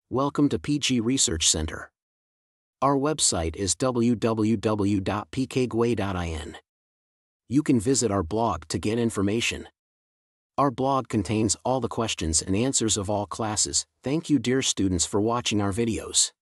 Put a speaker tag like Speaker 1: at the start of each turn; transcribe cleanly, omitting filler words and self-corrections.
Speaker 1: Welcome to PG Research Center. Our website is www.pkgwe.in. You can visit our blog to get information. Our blog contains all the questions and answers of all classes. Thank you, dear students, for watching our videos.